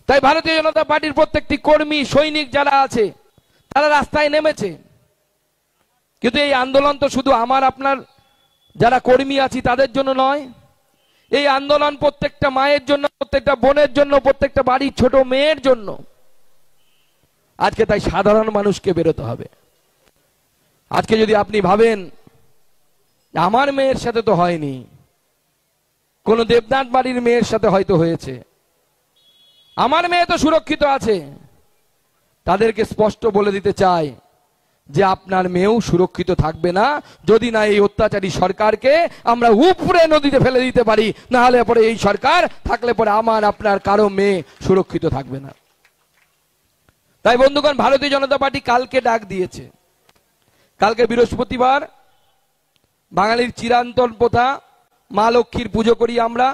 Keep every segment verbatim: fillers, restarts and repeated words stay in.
তাই ভারতীয় জনতা পার্টির প্রত্যেকটি কর্মী সৈনিক যারা আছে তারা রাস্তায় নেমেছে। কিন্তু এই আন্দোলন তো শুধু আমার আপনার যারা কর্মী আছি তাদের জন্য নয়, এই আন্দোলন প্রত্যেকটা মায়ের জন্য, প্রত্যেকটা বোনের জন্য, প্রত্যেকটা বাড়ির ছোট মেয়ের জন্য। আজকে তাই সাধারণ মানুষকে বেরোতে হবে। আজকে যদি আপনি ভাবেন আমার মেয়ের সাথে তো হয়নি, কোন দেবনাথ বাড়ির মেয়ের সাথে হয়তো হয়েছে, আমার মেয়ে তো সুরক্ষিত আছে, তাদেরকে স্পষ্ট বলে দিতে চাই যে আপনার মেয়েও সুরক্ষিত থাকবে না যদি না এই অত্যাচারী সরকারকে আমরা উপরে নদীতে ফেলে দিতে পারি। না হলে পরে এই সরকার থাকলে পরে আমার আপনার কারো মেয়ে সুরক্ষিত থাকবে না। তাই বন্ধুগণ, ভারতীয় জনতা পার্টি কালকে ডাক দিয়েছে। কালকে বৃহস্পতিবার, বাঙালির চিরান্তন প্রথা মা লক্ষ্মীর পুজো করি আমরা।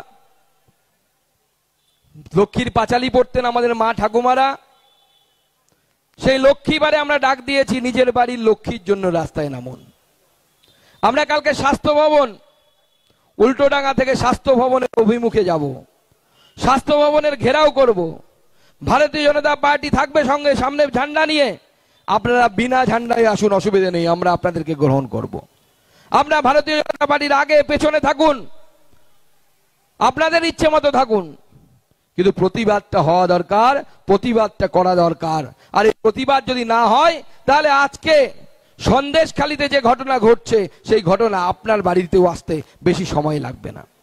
লক্ষ্মীর পাঁচালি পড়তেন আমাদের মা ঠাকুমারা। সেই লক্ষ্মীবারে আমরা ডাক দিয়েছি নিজের বাড়ির লক্ষ্মীর জন্য রাস্তায় নামুন। আমরা কালকে স্বাস্থ্য ভবন, উল্টোডাঙ্গা থেকে স্বাস্থ্য ভবনের অভিমুখে যাব, স্বাস্থ্য ভবনের ঘেরাও করব। ভারতীয় জনতা পার্টি থাকবে সঙ্গে, সামনে ঝান্ডা নিয়ে। আপনারা বিনা ঝান্ডায় আসুন, অসুবিধা নেই, আমরা আপনাদেরকে গ্রহণ করব। আমরা ভারতীয় জনতা পার্টির আগে পেছনে থাকুন, আপনাদের ইচ্ছে মতো থাকুন, কিন্তু প্রতিবাদটা হওয়া দরকার, প্রতিবাদটা করা দরকার। আর এই প্রতিবাদ যদি না হয় তাহলে আজকে সন্দেশখালীতে যে ঘটনা ঘটছে সেই ঘটনা আপনার বাড়িতেও আসতে বেশি সময় লাগবে না।